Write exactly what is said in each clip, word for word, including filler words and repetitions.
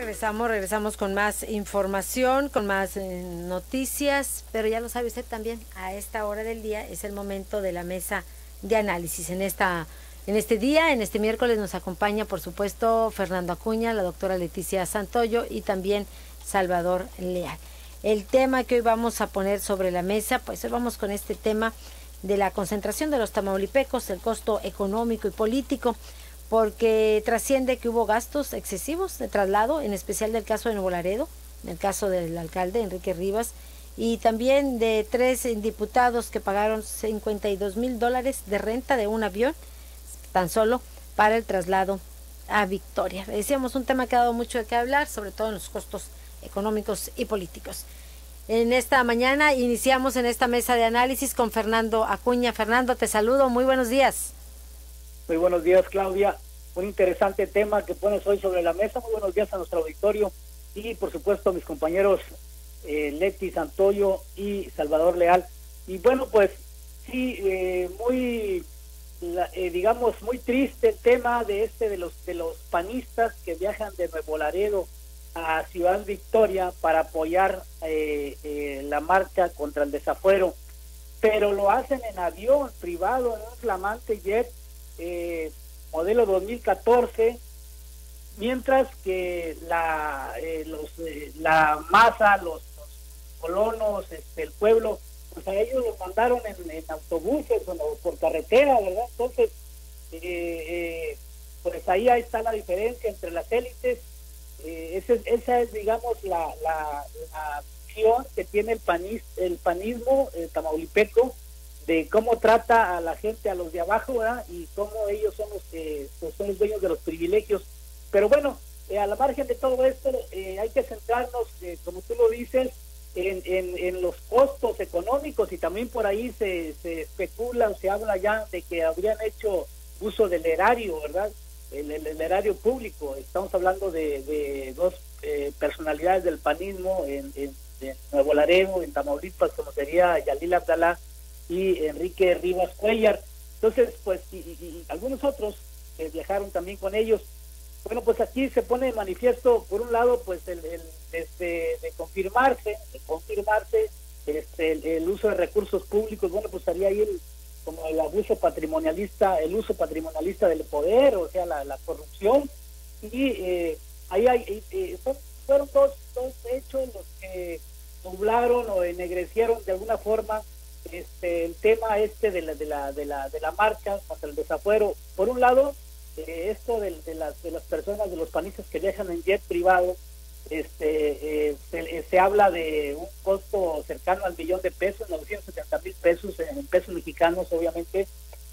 regresamos, regresamos con más información, con más eh, noticias, pero ya lo sabe usted también, a esta hora del día es el momento de la mesa de análisis. En esta, en este día, en este miércoles nos acompaña, por supuesto, Fernando Acuña, la doctora Leticia Santoyo y también Salvador Leal. El tema que hoy vamos a poner sobre la mesa, pues hoy vamos con este tema de la concentración de los tamaulipecos, el costo económico y político, porque trasciende que hubo gastos excesivos de traslado, en especial del caso de Nuevo Laredo, en el caso del alcalde Enrique Rivas, y también de tres diputados que pagaron cincuenta y dos mil dólares de renta de un avión, tan solo para el traslado a Victoria. Decíamos, un tema que ha dado mucho de qué hablar, sobre todo en los costos económicos y políticos. En esta mañana iniciamos en esta mesa de análisis con Fernando Acuña. Fernando, te saludo, muy buenos días. Muy buenos días, Claudia. Un interesante tema que pones hoy sobre la mesa. Muy buenos días a nuestro auditorio y, por supuesto, a mis compañeros eh, Leti Santoyo y Salvador Leal. Y bueno, pues sí, eh, muy, la, eh, digamos, muy triste el tema de este de los de los panistas que viajan de Nuevo Laredo a Ciudad Victoria para apoyar eh, eh, la marcha contra el desafuero, pero lo hacen en avión privado, en un flamante jet Eh, modelo dos mil catorce, mientras que la eh, los eh, la masa, los, los colonos, este, el pueblo, pues a ellos los mandaron en, en autobuses o no, por carretera, ¿verdad? Entonces, eh, eh, pues ahí, ahí está la diferencia entre las élites. Eh, ese, esa es, digamos, la, la, la acción que tiene el, panis, el panismo el tamaulipeco, de cómo trata a la gente, a los de abajo, ¿verdad? Y cómo ellos son los que pues son los dueños de los privilegios. Pero bueno, eh, a la margen de todo esto, eh, hay que centrarnos, eh, como tú lo dices, en, en, en los costos económicos, y también por ahí se, se especula, se habla ya de que habrían hecho uso del erario, ¿verdad? El, el, el erario público. Estamos hablando de, de dos eh, personalidades del panismo en, en, en Nuevo Laredo, en Tamaulipas, como sería Yalil Abdalá y Enrique Rivas Cuellar. Entonces, pues, y, y, y algunos otros que viajaron también con ellos. Bueno, pues aquí se pone de manifiesto, por un lado, pues, el, el este, de confirmarse, de confirmarse este, el, el uso de recursos públicos. Bueno, pues estaría ahí el, como el abuso patrimonialista, el uso patrimonialista del poder, o sea, la, la corrupción. Y eh, ahí hay, eh, son, fueron dos, dos hechos los que nublaron o ennegrecieron de alguna forma Este, el tema este de la de la de la de la marcha contra el desafuero. Por un lado, eh, esto de, de las de las personas, de los panistas que viajan en jet privado, este eh, se, eh, se habla de un costo cercano al millón de pesos, novecientos setenta mil pesos en pesos mexicanos, obviamente.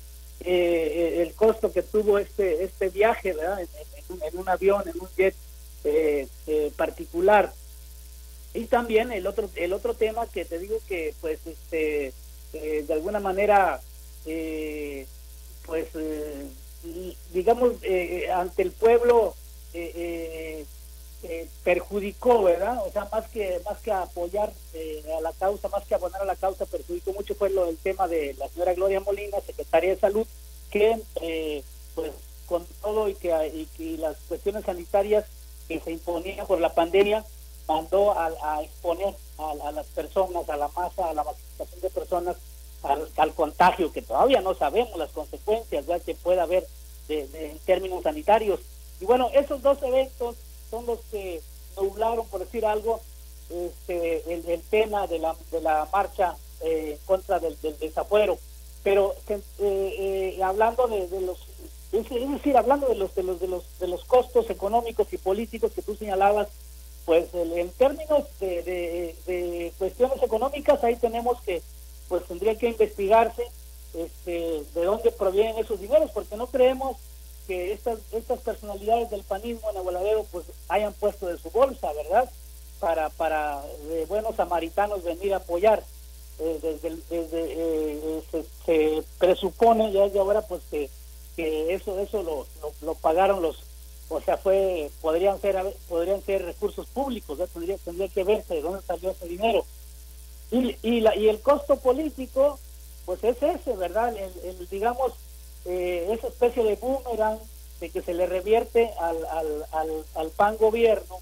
Eh, el costo que tuvo este este viaje, ¿verdad? En, en, un, en un avión, en un jet eh, eh, particular. Y también el otro el otro tema que te digo que pues este eh, de alguna manera eh, pues eh, digamos eh, ante el pueblo eh, eh, eh, perjudicó, ¿verdad? O sea, más que más que apoyar eh, a la causa, más que abonar a la causa, perjudicó mucho fue lo del tema de la señora Gloria Molina, secretaria de Salud, que eh, pues con todo y que y, y las cuestiones sanitarias que se imponían por la pandemia, mandó a, a exponer a, a las personas, a la masa, a la masificación de personas, al, al contagio, que todavía no sabemos las consecuencias, ¿verdad?, que pueda haber de, de, en términos sanitarios. Y bueno, esos dos eventos son los que nublaron, por decir algo, este, el, el tema de la, de la marcha eh, en contra del, del desafuero. Pero eh, eh, hablando de, de los, es decir, hablando de los, de los, de los, de los costos económicos y políticos que tú señalabas, pues el, en términos de, de, de cuestiones económicas, ahí tenemos que, pues tendría que investigarse este, de dónde provienen esos dineros, porque no creemos que estas estas personalidades del panismo en Nuevo Laredo pues hayan puesto de su bolsa, ¿verdad?, para para de buenos samaritanos venir a apoyar. Eh, desde desde eh, se, se presupone ya de ahora pues que, que eso eso lo, lo, lo pagaron los, o sea, fue podrían ser podrían ser recursos públicos, ¿eh? tendría tendría que verse de dónde salió ese dinero. Y y la y el costo político pues es ese, ¿verdad? El, el digamos eh, esa especie de boomerang de que se le revierte al al al, al P A N gobierno,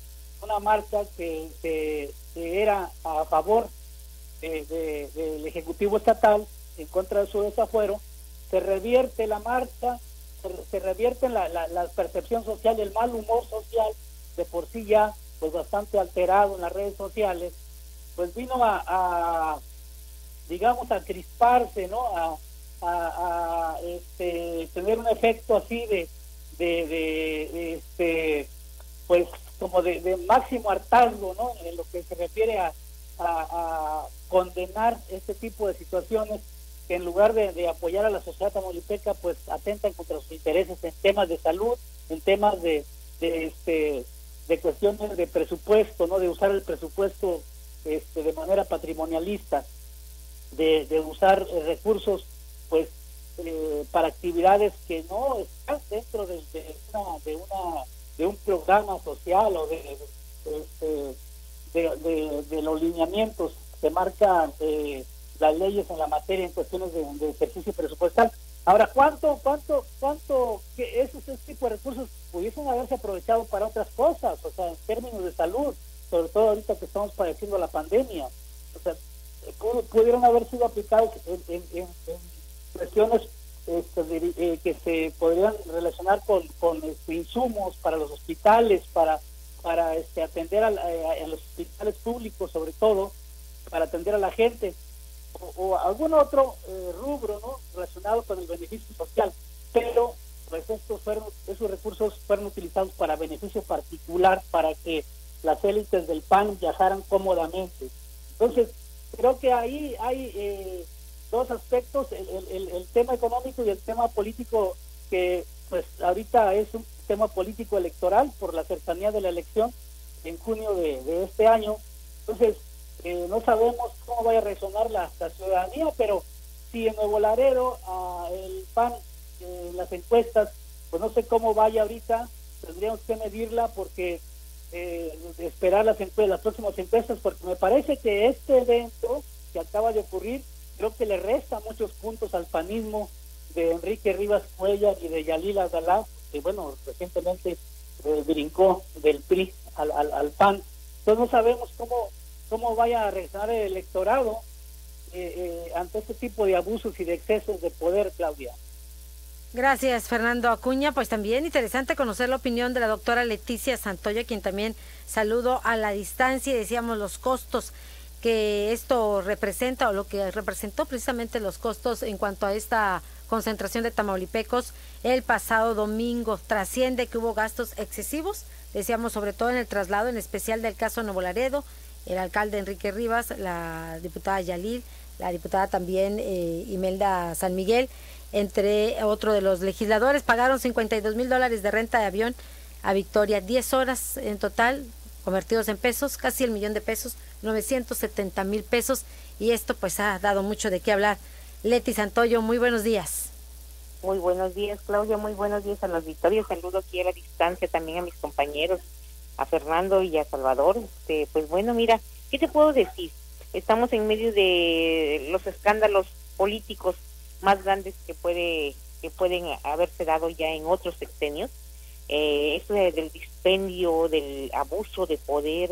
una marcha que, que, que era a favor de, de, del Ejecutivo Estatal en contra de su desafuero, se revierte la marcha, se, se revierte la, la, la percepción social, el mal humor social, de por sí ya pues bastante alterado en las redes sociales, pues vino a, a digamos, a crisparse, ¿no? A, a, a este, tener un efecto así de, de, de, de este, pues como de, de máximo hartazgo, ¿no? En lo que se refiere a, a, a condenar este tipo de situaciones que en lugar de, de apoyar a la sociedad tamaulipeca, pues atentan contra sus intereses en temas de salud, en temas de, de este de cuestiones de presupuesto, ¿no? De usar el presupuesto este, de manera patrimonialista, de, de usar eh, recursos pues eh, para actividades que no están dentro de, de una de una de un programa social o de de, de, de, de los lineamientos que marcan eh, las leyes en la materia en cuestiones de, de ejercicio presupuestal. Ahora, ¿cuánto, cuánto, cuánto que esos ese tipo de recursos pudiesen haberse aprovechado para otras cosas? O sea, en términos de salud, sobre todo ahorita que estamos padeciendo la pandemia. O sea, pudieron haber sido aplicados en, en, en, en cuestiones este, de, eh, que se podrían relacionar con, con este, insumos para los hospitales, para para este, atender a, a, a los hospitales públicos, sobre todo, para atender a la gente, o, o algún otro eh, rubro, ¿no? Relacionado con el beneficio social, pero pues estos fueron, esos recursos fueron utilizados para beneficio particular, para que las élites del P A N viajaran cómodamente. Entonces, creo que ahí hay eh, dos aspectos, el, el, el tema económico y el tema político, que pues ahorita es un tema político electoral por la cercanía de la elección en junio de, de este año. Entonces, eh, no sabemos cómo vaya a reaccionar la, la ciudadanía, pero si en Nuevo Laredo uh, el P A N, eh, las encuestas, pues no sé cómo vaya ahorita, tendríamos que medirla porque eh, esperar las encuestas, las próximas encuestas, porque me parece que este evento que acaba de ocurrir, creo que le resta muchos puntos al panismo de Enrique Rivas Cuellar y de Yalil Abdalá, que bueno, recientemente eh, brincó del P R I al, al, al P A N. Entonces no sabemos cómo, cómo vaya a reaccionar el electorado eh, eh, ante este tipo de abusos y de excesos de poder, Claudia. Gracias, Fernando Acuña. Pues también interesante conocer la opinión de la doctora Leticia Santoyo, quien también saludo a la distancia, y decíamos los costos que esto representa, o lo que representó precisamente los costos en cuanto a esta concentración de tamaulipecos el pasado domingo. Trasciende que hubo gastos excesivos, decíamos, sobre todo en el traslado, en especial del caso Nuevo Laredo, el alcalde Enrique Rivas, la diputada Yalil, la diputada también eh, Imelda San Miguel, entre otro de los legisladores, pagaron cincuenta y dos mil dólares de renta de avión a Victoria, diez horas en total, convertidos en pesos, casi el millón de pesos, novecientos setenta mil pesos, y esto pues ha dado mucho de qué hablar. Leti Santoyo, muy buenos días. Muy buenos días, Claudia, muy buenos días a los Victorios, saludo aquí a la distancia también a mis compañeros, a Fernando y a Salvador. Este, pues bueno, mira, ¿qué te puedo decir? Estamos en medio de los escándalos políticos más grandes que puede que pueden haberse dado ya en otros sexenios. Eh, esto de, del dispendio, del abuso de poder,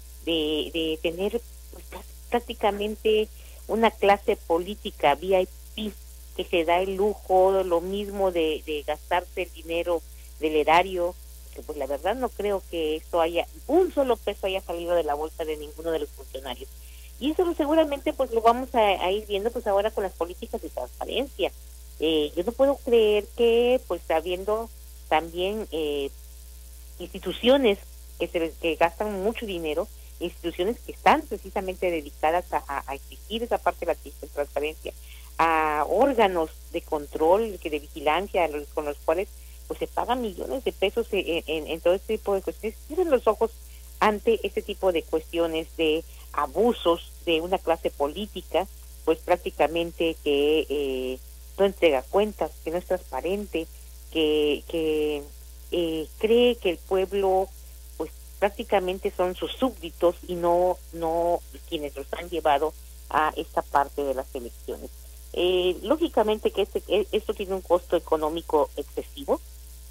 de, de tener pues, prácticamente una clase política V I P que se da el lujo, lo mismo de, de gastarse el dinero del erario, que pues la verdad no creo que esto haya, un solo peso haya salido de la bolsa de ninguno de los funcionarios. Y eso seguramente pues lo vamos a, a ir viendo pues ahora con las políticas de transparencia. Eh, yo no puedo creer que pues habiendo también eh, instituciones que se que gastan mucho dinero, instituciones que están precisamente dedicadas a, a exigir esa parte de la transparencia, a órganos de control, que de vigilancia, los, con los cuales pues se pagan millones de pesos en, en, en todo este tipo de cuestiones, cierren los ojos ante este tipo de cuestiones de abusos de una clase política, pues prácticamente que eh, no entrega cuentas, que no es transparente, que, que eh, cree que el pueblo pues prácticamente son sus súbditos y no no quienes los han llevado a esta parte de las elecciones. Eh, lógicamente que este, esto tiene un costo económico excesivo,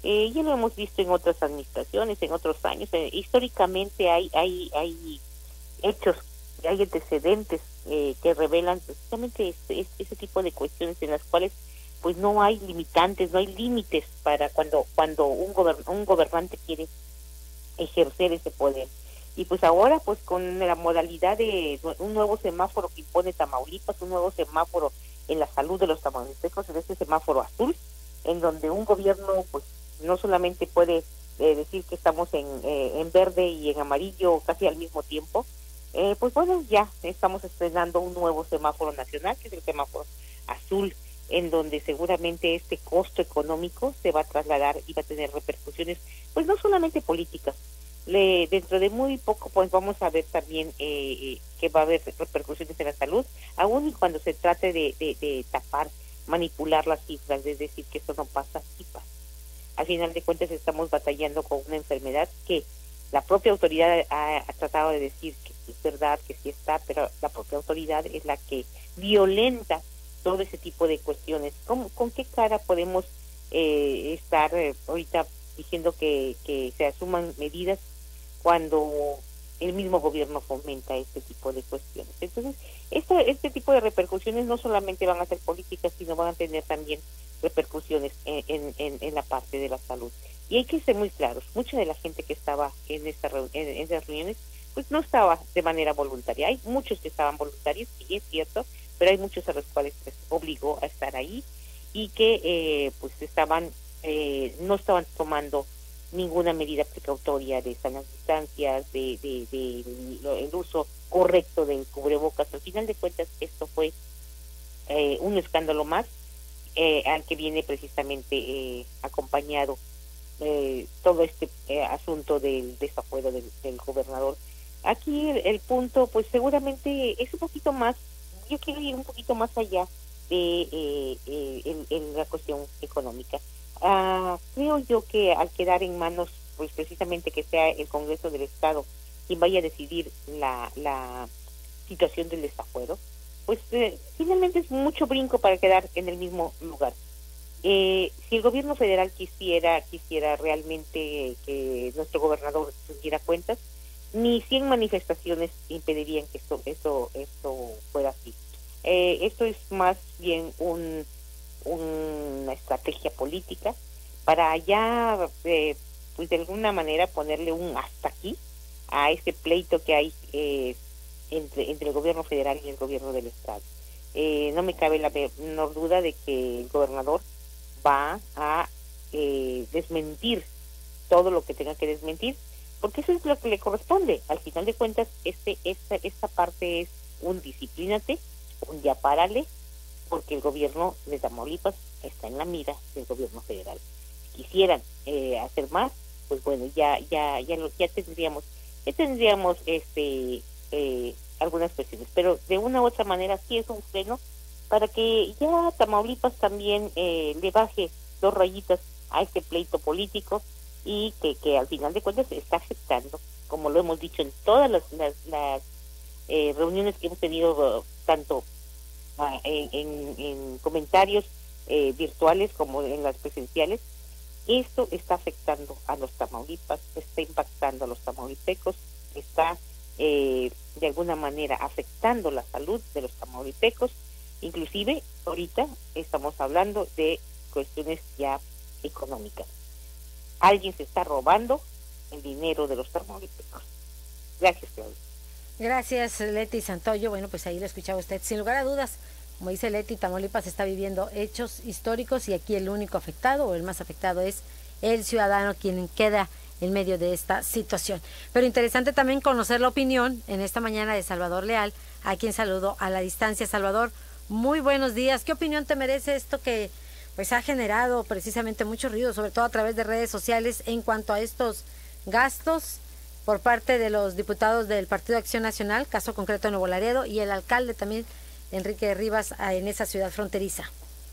Eh, ya lo hemos visto en otras administraciones, en otros años. Eh, históricamente hay hay hay hechos, hay antecedentes eh, que revelan precisamente este, este, ese tipo de cuestiones en las cuales pues no hay limitantes, no hay límites para cuando cuando un gobern un gobernante quiere ejercer ese poder. Y pues ahora pues con la modalidad de un nuevo semáforo que impone Tamaulipas, un nuevo semáforo en la salud de los tamaulipecos, en este semáforo azul, en donde un gobierno pues no solamente puede eh, decir que estamos en, eh, en verde y en amarillo casi al mismo tiempo, eh, pues bueno, ya estamos estrenando un nuevo semáforo nacional, que es el semáforo azul, en donde seguramente este costo económico se va a trasladar y va a tener repercusiones, pues no solamente políticas. Le, dentro de muy poco pues vamos a ver también eh, que va a haber repercusiones en la salud, aún y cuando se trate de, de, de tapar, manipular las cifras, es decir, que eso no pasa, sí pasa. Al final de cuentas estamos batallando con una enfermedad que la propia autoridad ha, ha tratado de decir que es verdad, que sí está, pero la propia autoridad es la que violenta todo ese tipo de cuestiones. ¿Cómo, ¿Con qué cara podemos eh, estar eh, ahorita diciendo que, que se asuman medidas cuando el mismo gobierno fomenta este tipo de cuestiones? Entonces, este, este tipo de repercusiones no solamente van a ser políticas, sino van a tener también repercusiones en, en, en, en la parte de la salud. Y hay que ser muy claros, mucha de la gente que estaba en esta en, en esas reuniones, pues no estaba de manera voluntaria. Hay muchos que estaban voluntarios, sí es cierto, pero hay muchos a los cuales les obligó a estar ahí y que eh, pues estaban eh, no estaban tomando ninguna medida precautoria de sanas distancias, de, de, de, de el uso correcto del cubrebocas. Al final de cuentas, esto fue eh, un escándalo más eh, al que viene precisamente eh, acompañado eh, todo este eh, asunto del desafuero del, del gobernador. Aquí el, el punto, pues seguramente es un poquito más, yo quiero ir un poquito más allá de eh, eh, en, en la cuestión económica. Uh, creo yo que al quedar en manos, pues precisamente que sea el Congreso del Estado quien vaya a decidir la, la situación del desafuero, pues eh, finalmente es mucho brinco para quedar en el mismo lugar. Eh, si el gobierno federal quisiera quisiera realmente que nuestro gobernador tuviera cuentas, ni cien manifestaciones impedirían que esto esto esto fuera así. Eh, esto es más bien un una estrategia política para ya eh, pues de alguna manera ponerle un hasta aquí a este pleito que hay eh, entre entre el gobierno federal y el gobierno del estado. Eh, no me cabe la menor duda de que el gobernador va a eh, desmentir todo lo que tenga que desmentir, porque eso es lo que le corresponde. Al final de cuentas, este esta esta parte es un disciplínate, un ya párale, porque el gobierno de Tamaulipas está en la mira del gobierno federal. Si quisieran eh, hacer más, pues bueno, ya ya ya lo, ya tendríamos ya tendríamos este eh, algunas cuestiones, pero de una u otra manera sí es un freno para que ya Tamaulipas también eh, le baje dos rayitas a este pleito político y que, que al final de cuentas está afectando, como lo hemos dicho en todas las, las, las eh, reuniones que hemos tenido, uh, tanto uh, en, en, en comentarios eh, virtuales como en las presenciales. Esto está afectando a los Tamaulipas, está impactando a los tamaulipecos, está eh, de alguna manera afectando la salud de los tamaulipecos. Inclusive ahorita estamos hablando de cuestiones ya económicas. Alguien se está robando el dinero de los tamaulipecos. Gracias, Claudia. Gracias, Leti Santoyo. Bueno, pues ahí lo escuchaba usted. Sin lugar a dudas, como dice Leti, Tamaulipas está viviendo hechos históricos y aquí el único afectado o el más afectado es el ciudadano, quien queda en medio de esta situación. Pero interesante también conocer la opinión en esta mañana de Salvador Leal, a quien saludo a la distancia. Salvador, muy buenos días. ¿Qué opinión te merece esto que pues ha generado precisamente mucho ruido, sobre todo a través de redes sociales, en cuanto a estos gastos por parte de los diputados del Partido de Acción Nacional, caso concreto de Nuevo Laredo, y el alcalde también, Enrique Rivas, en esa ciudad fronteriza?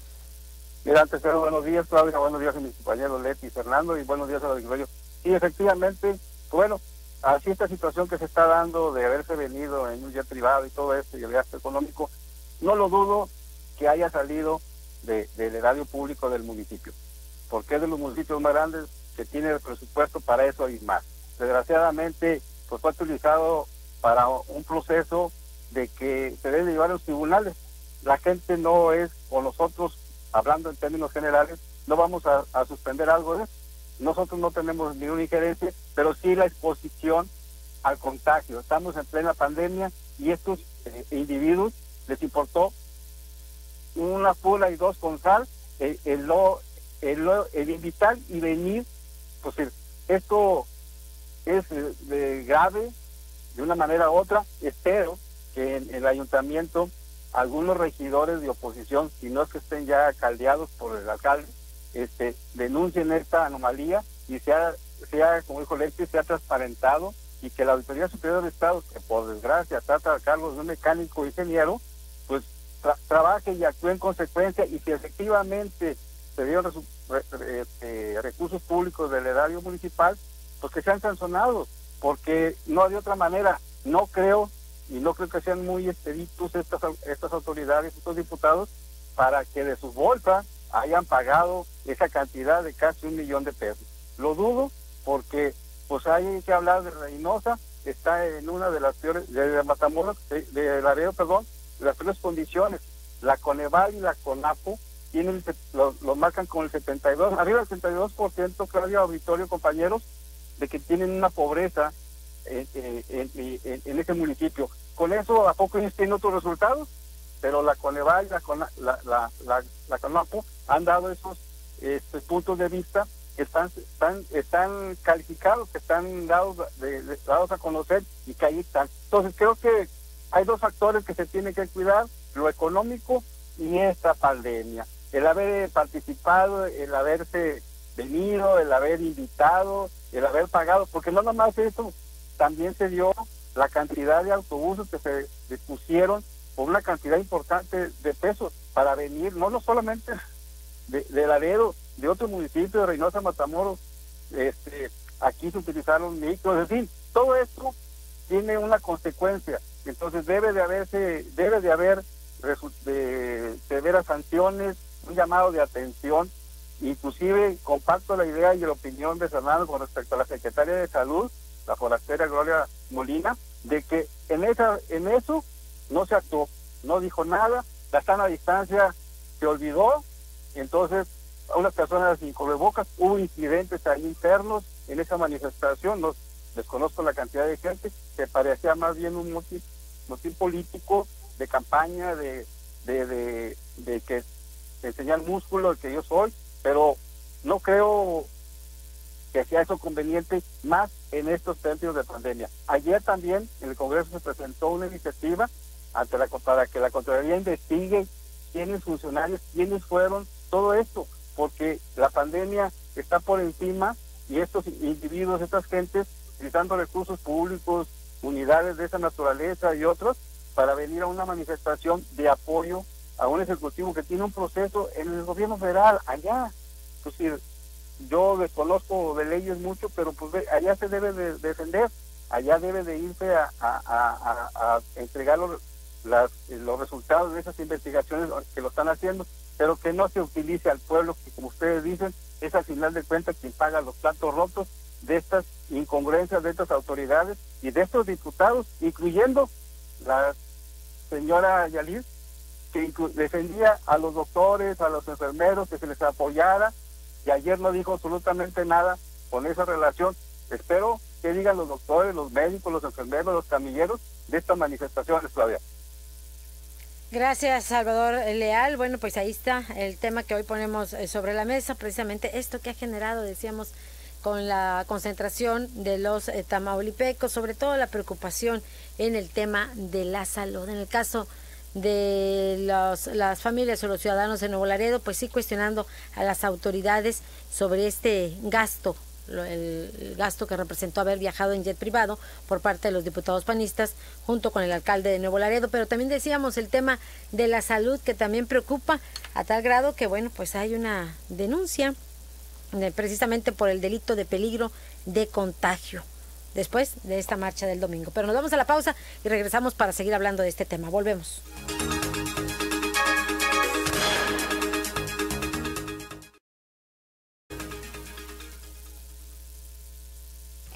Mira, antes de buenos días, Claudia, buenos días a mis compañeros Leti y Fernando, y buenos días a los auditorio. Sí, efectivamente, bueno, así esta situación que se está dando de haberse venido en un jet privado y todo esto, y el gasto económico, no lo dudo que haya salido de, del erario público del municipio. porque es de los municipios más grandes que tiene el presupuesto para eso y más. Desgraciadamente, pues fue utilizado para un proceso de que se debe llevar a los tribunales. La gente no es, o nosotros, hablando en términos generales, no vamos a, a suspender algo de eso. Nosotros no tenemos ninguna injerencia, pero sí la exposición al contagio. Estamos en plena pandemia y estos eh, individuos les importó una pula y dos con sal, el, el, el, el invitar y venir. Pues esto es eh, grave de una manera u otra. Espero que en, en el ayuntamiento algunos regidores de oposición, si no es que estén ya caldeados por el alcalde, este, denuncien esta anomalía y sea, sea como dijo Leti, sea transparentado, y que la Auditoría Superior del Estado, que por desgracia trata a cargo de un mecánico ingeniero, pues tra trabaje y actúe en consecuencia, y si efectivamente se dieron re re eh, recursos públicos del erario municipal, pues que sean sancionados, porque no hay otra manera. No creo, y no creo que sean muy expeditos estas, estas autoridades, estos diputados, para que de su bolsa hayan pagado esa cantidad de casi un millón de pesos. Lo dudo, porque pues hay que hablar de Reynosa, está en una de las peores, de Matamoros, de, de Laredo, perdón, de las peores condiciones. La Coneval y la CONAPO tienen, lo, lo marcan con el setenta y dos, arriba del setenta y dos por ciento, Claudia, auditorio, compañeros, de que tienen una pobreza en, en, en, en, en ese municipio. Con eso, ¿a poco ellos tienen otros resultados? Pero la Coneval y la, la, la, la, la CONAPO han dado esos este, puntos de vista que están, están, están calificados, que están dados, de, de, dados a conocer, y que ahí están. Entonces creo que hay dos factores que se tienen que cuidar: lo económico y esta pandemia. El haber participado, el haberse venido, el haber invitado, el haber pagado, porque no nomás eso, también se dio la cantidad de autobuses que se dispusieron por una cantidad importante de pesos para venir, no, no solamente de, de Laredo, de otros municipios, de Reynosa, Matamoros, este, aquí se utilizaron micros, en fin, todo esto tiene una consecuencia. Entonces debe de haberse, debe de haber de severas sanciones, un llamado de atención. Inclusive comparto la idea y la opinión de Fernando con respecto a la secretaria de Salud, la forastera Gloria Molina, de que en esa, en eso no se actuó, no dijo nada, la sana distancia se olvidó. Entonces a unas personas sin cubrebocas, hubo incidentes ahí internos en esa manifestación, no desconozco la cantidad de gente, que parecía más bien un motivo, motivo político, de campaña, de, de, de, de que de enseñar músculo, el que yo soy, pero no creo que sea eso conveniente, más en estos términos de pandemia. Ayer también en el Congreso se presentó una iniciativa ante la, para que la Contraloría investigue quiénes funcionarios, quiénes fueron, todo esto, porque la pandemia está por encima y estos individuos, estas gentes, utilizando recursos públicos, unidades de esa naturaleza y otros, para venir a una manifestación de apoyo a un ejecutivo que tiene un proceso en el gobierno federal, allá. Pues yo desconozco de leyes mucho, pero pues allá se debe de defender, allá debe de irse a, a, a, a, a entregar los, las, los resultados de esas investigaciones que lo están haciendo, pero que no se utilice al pueblo, que como ustedes dicen, es al final de cuentas quien paga los platos rotos de estas incongruencias de estas autoridades y de estos diputados, incluyendo la señora Yalir, que defendía a los doctores, a los enfermeros, que se les apoyara, y ayer no dijo absolutamente nada con esa relación. Espero que digan los doctores, los médicos, los enfermeros, los camilleros de estas manifestaciones, Claudia. Gracias, Salvador Leal. Bueno, pues ahí está el tema que hoy ponemos sobre la mesa, precisamente esto que ha generado, decíamos, con la concentración de los eh, tamaulipecos, sobre todo la preocupación en el tema de la salud. En el caso de los, las familias o los ciudadanos de Nuevo Laredo, pues sí cuestionando a las autoridades sobre este gasto, el gasto que representó haber viajado en jet privado por parte de los diputados panistas junto con el alcalde de Nuevo Laredo, pero también decíamos el tema de la salud, que también preocupa a tal grado que, bueno, pues hay una denuncia de, precisamente por el delito de peligro de contagio después de esta marcha del domingo. Pero nos vamos a la pausa y regresamos para seguir hablando de este tema. Volvemos.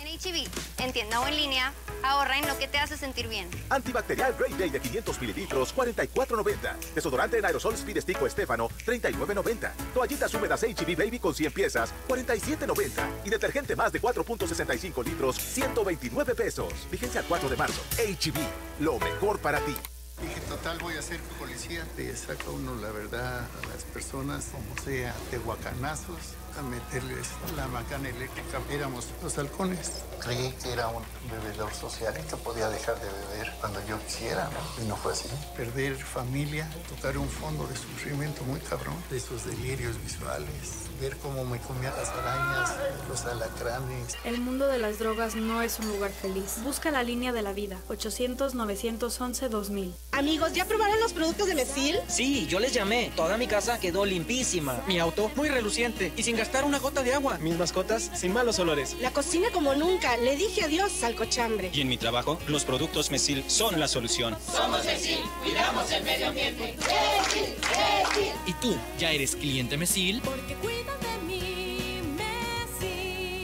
En H E B, en tienda o en línea, ahorra en lo que te hace sentir bien. Antibacterial Great Day de quinientos mililitros, cuarenta y cuatro noventa. Desodorante en aerosol Speed Stick o Estefano, treinta y nueve noventa. Toallitas húmedas H E B Baby con cien piezas, cuarenta y siete noventa. Y detergente más de cuatro punto sesenta y cinco litros, ciento veintinueve pesos. Vigencia al cuatro de marzo. H E B, lo mejor para ti. Dije, total, voy a ser policía. Le saca uno la verdad a las personas, como sea, de guacanazos, a meterles la macana eléctrica. Éramos los halcones. Creí que era un bebedor social y que podía dejar de beber cuando yo quisiera, ¿no? Y no fue así. Perder familia, tocar un fondo de sufrimiento muy cabrón, de esos delirios visuales, ver cómo me comían las arañas, los alacranes. El mundo de las drogas no es un lugar feliz. Busca la línea de la vida, ochocientos, novecientos once, dos mil. Amigos, ¿ya probaron los productos de Mesil? Sí, yo les llamé. Toda mi casa quedó limpísima. Mi auto muy reluciente y sin gastar una gota de agua. Mis mascotas sin malos olores. La cocina como nunca. Le dije adiós al cochambre. Y en mi trabajo, los productos Mesil son la solución. Somos Mesil, cuidamos el medio ambiente. Mesil, Mesil. ¿Y tú ya eres cliente Mesil? Porque cuidan de mí, Mesil.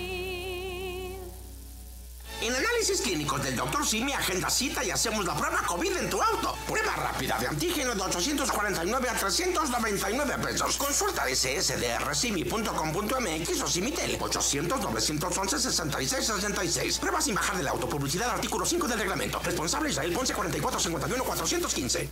En Análisis Clínicos del doctor Simi, agenda cita y hacemos la prueba COVID en tu auto. Prueba rápida de antígeno de ochocientos cuarenta y nueve a trescientos noventa y nueve pesos. Consulta s s d r simi punto com punto m x o Simitel ochocientos, novecientos once, sesenta y seis sesenta y seis. Prueba sin bajar del auto. Publicidad artículo cinco del reglamento. Responsable Israel Ponce cuarenta y cuatro cincuenta y uno cuatrocientos quince.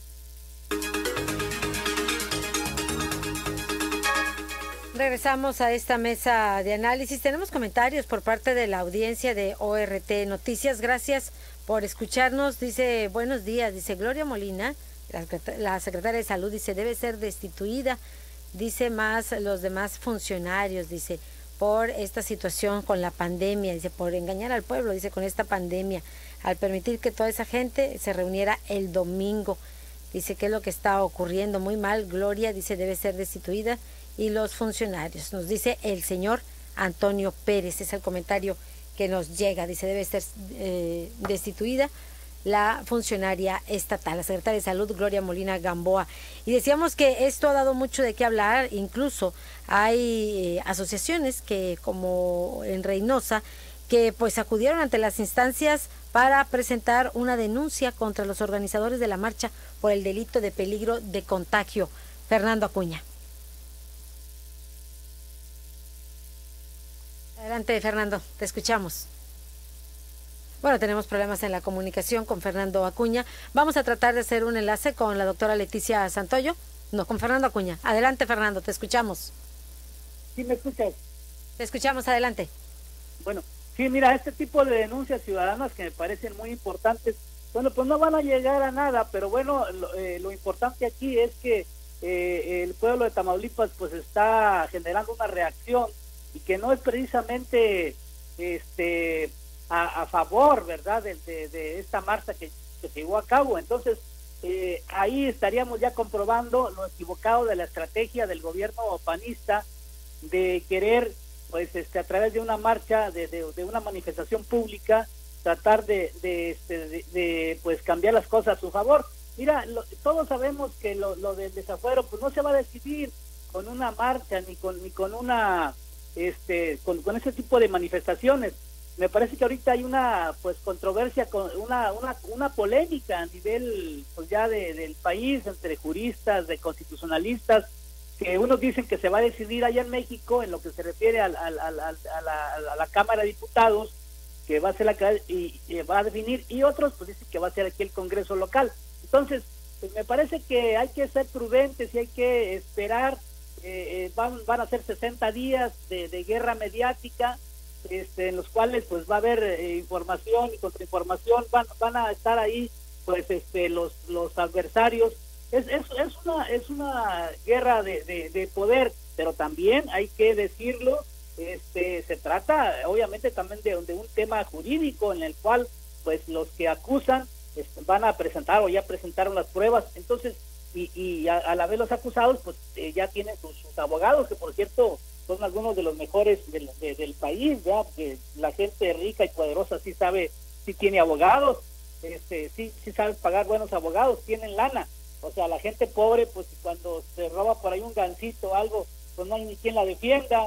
Regresamos a esta mesa de análisis. Tenemos comentarios por parte de la audiencia de O R T Noticias. Gracias por escucharnos. Dice, buenos días. Dice Gloria Molina, la, la secretaria de Salud, dice, debe ser destituida. Dice más los demás funcionarios, dice, por esta situación con la pandemia, dice, por engañar al pueblo, dice, con esta pandemia, al permitir que toda esa gente se reuniera el domingo. Dice, ¿qué es lo que está ocurriendo? Muy mal. Gloria, dice, debe ser destituida. Y los funcionarios, nos dice el señor Antonio Pérez, es el comentario que nos llega, dice debe ser eh, destituida la funcionaria estatal, la secretaria de Salud Gloria Molina Gamboa. Y decíamos que esto ha dado mucho de qué hablar, incluso hay eh, asociaciones que como en Reynosa, que pues acudieron ante las instancias para presentar una denuncia contra los organizadores de la marcha por el delito de peligro de contagio. Fernando Acuña. Adelante, Fernando, te escuchamos. Bueno, tenemos problemas en la comunicación con Fernando Acuña. Vamos a tratar de hacer un enlace con la doctora Leticia Santoyo. No, con Fernando Acuña. Adelante, Fernando, te escuchamos. ¿Sí me escuchas? Te escuchamos, adelante. Bueno, sí, mira, este tipo de denuncias ciudadanas que me parecen muy importantes, bueno, pues no van a llegar a nada, pero bueno, lo, eh, lo importante aquí es que eh, el pueblo de Tamaulipas pues está generando una reacción y que no es precisamente este a, a favor, ¿verdad?, de, de, de esta marcha que, que se llevó a cabo. Entonces, eh, ahí estaríamos ya comprobando lo equivocado de la estrategia del gobierno panista de querer, pues, este a través de una marcha, de, de, de una manifestación pública, tratar de, de, este, de, de, pues, cambiar las cosas a su favor. Mira, lo, todos sabemos que lo, lo del desafuero, pues, no se va a decidir con una marcha, ni con, ni con una... este con, con ese tipo de manifestaciones. Me parece que ahorita hay una pues controversia, con una una una polémica a nivel pues ya de, del país entre juristas, de constitucionalistas, que unos dicen que se va a decidir allá en México en lo que se refiere al, al, al, al, a, la, a la Cámara de Diputados, que va a ser la que y, y va a definir, y otros pues dicen que va a ser aquí el Congreso local. Entonces, pues, me parece que hay que ser prudentes y hay que esperar. Eh, eh, van, van a ser sesenta días de, de guerra mediática, este, en los cuales pues va a haber eh, información y contrainformación, van, van a estar ahí pues este los los adversarios. Es, es, es una es una guerra de, de, de poder, pero también hay que decirlo, este se trata obviamente también de, de un tema jurídico en el cual pues los que acusan este, van a presentar o ya presentaron las pruebas. Entonces y, y a, a la vez los acusados pues eh, ya tienen sus, sus abogados, que por cierto son algunos de los mejores del, de, del país, ya que la gente rica y poderosa sí sabe, sí tiene abogados, este sí sí sabe pagar buenos abogados, tienen lana. O sea, la gente pobre pues cuando se roba por ahí un gancito o algo, pues no hay ni quien la defienda.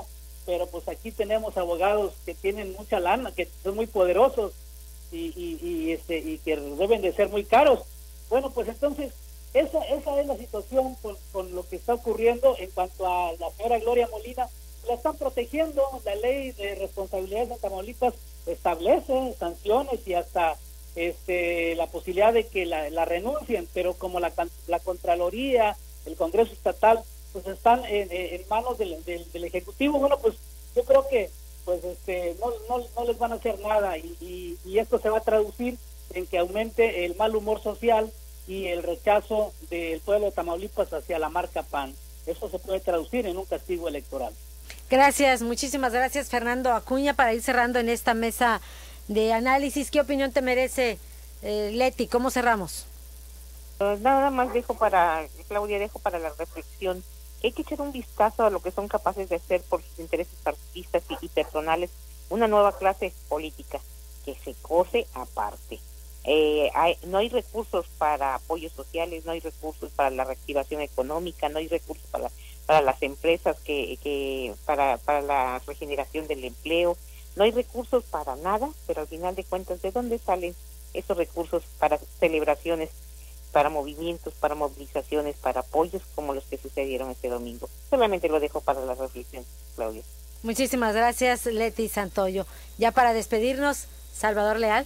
pero pues aquí tenemos abogados que tienen mucha lana, que son muy poderosos y, y, y este y que deben de ser muy caros. Bueno, pues entonces esa esa es la situación con, con lo que está ocurriendo en cuanto a la señora Gloria Molina. La están protegiendo, la ley de responsabilidad de Tamaulipas establece sanciones y hasta este la posibilidad de que la, la renuncien, pero como la, la Contraloría, el Congreso Estatal, pues están en, en manos del, del, del Ejecutivo, bueno, pues yo creo que pues este no, no, no les van a hacer nada y, y, y esto se va a traducir en que aumente el mal humor social y el rechazo del pueblo de Tamaulipas hacia la marca P A N. Eso se puede traducir en un castigo electoral. Gracias, muchísimas gracias, Fernando Acuña. Para ir cerrando en esta mesa de análisis, ¿qué opinión te merece, eh, Leti? ¿Cómo cerramos? Uh, nada más dejo para, Claudia, dejo para la reflexión que hay que echar un vistazo a lo que son capaces de hacer por sus intereses partidistas y, y personales una nueva clase política que se cose aparte. Eh, hay, no hay recursos para apoyos sociales, no hay recursos para la reactivación económica, no hay recursos para, para las empresas, que, que para, para la regeneración del empleo, no hay recursos para nada, pero al final de cuentas, ¿de dónde salen esos recursos para celebraciones, para movimientos, para movilizaciones, para apoyos como los que sucedieron este domingo? Solamente lo dejo para la reflexión, Claudia. Muchísimas gracias, Leti Santoyo. Ya para despedirnos, Salvador Leal.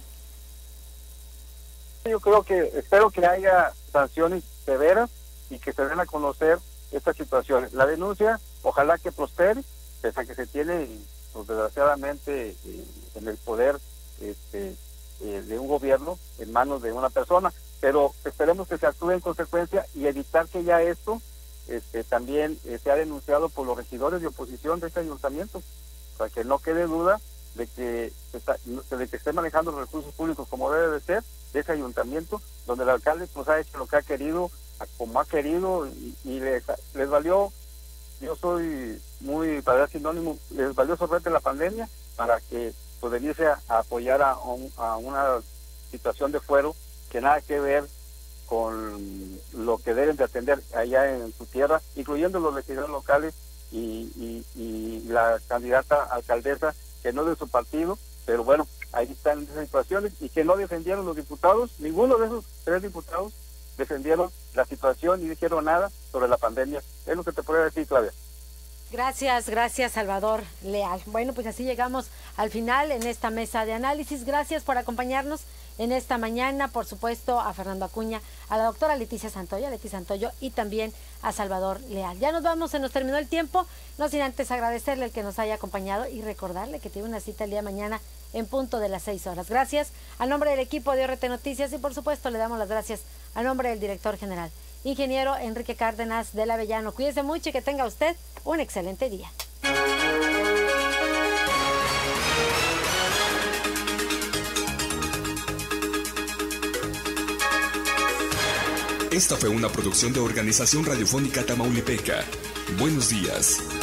Yo creo que, espero que haya sanciones severas y que se den a conocer estas situaciones. La denuncia, ojalá que prospere, pese a que se tiene, pues, desgraciadamente, eh, en el poder este, eh, de un gobierno en manos de una persona, pero esperemos que se actúe en consecuencia y evitar que ya esto este, también eh, sea denunciado por los regidores de oposición de este ayuntamiento, para que no quede duda de que, está, de que esté manejando los recursos públicos como debe de ser, de ese ayuntamiento, donde el alcalde pues ha hecho lo que ha querido, como ha querido, y, y les, les valió, yo soy muy, para dar sinónimo, les valió sorbete la pandemia para que pues venirse a, a apoyar a, un, a una situación de fuero que nada que ver con lo que deben de atender allá en su tierra, incluyendo los legisladores locales y, y, y la candidata alcaldesa, que no es de su partido, pero bueno, ahí están esas situaciones, y que no defendieron los diputados, ninguno de esos tres diputados defendieron la situación y dijeron nada sobre la pandemia. Es lo que te puedo decir, Claudia. Gracias, gracias, Salvador Leal. Bueno, pues así llegamos al final en esta mesa de análisis. Gracias por acompañarnos en esta mañana, por supuesto, a Fernando Acuña, a la doctora Leticia Santoyo, Leti Santoyo, y también a Salvador Leal. Ya nos vamos, se nos terminó el tiempo, no sin antes agradecerle el que nos haya acompañado y recordarle que tiene una cita el día de mañana en punto de las seis horas. Gracias a nombre del equipo de O R T Noticias y por supuesto le damos las gracias a nombre del director general, ingeniero Enrique Cárdenas del Avellano. Cuídese mucho y que tenga usted un excelente día. Esta fue una producción de Organización Radiofónica Tamaulipeca. Buenos días.